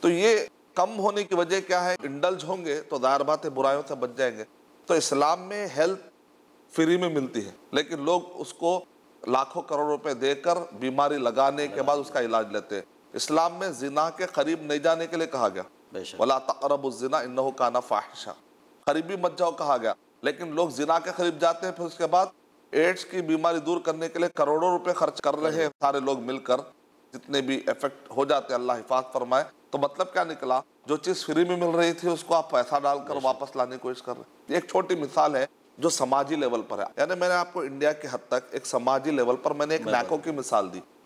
तो ये कम होने की वजह क्या है? इंडल्ज होंगे तो ज़ाहिर बात है बुराइयों से बच जाएंगे। तो इस्लाम में हेल्थ फ्री में मिलती है, लेकिन लोग उसको लाखों करोड़ रुपए देकर बीमारी लगाने के बाद उसका इलाज लेते हैं। इस्लाम में जिना के करीब नहीं जाने के लिए कहा गया, बेशक। वला तक़रबुज़्ज़िना इन्नहु काना फ़ाहिशा, करीबी मत जाओ कहा गया। लेकिन लोग जिना के करीब जाते हैं, फिर उसके बाद एड्स की बीमारी दूर करने के लिए करोड़ों रुपए खर्च कर रहे हैं सारे लोग मिलकर, जितने भी इफेक्ट हो जाते हैं, अल्लाह हिफाजत फरमाए। तो मतलब क्या निकला? जो चीज़ फ्री में मिल रही थी उसको आप पैसा डालकर वापस लाने की कोशिश कर रहे हैं। एक छोटी मिसाल है जो समाजी लेवल पर है, यानी मैंने आपको इंडिया की हद तक एक समाजी लेवल पर मैंने एक बिल्कुल। नैको की मिसाल दी।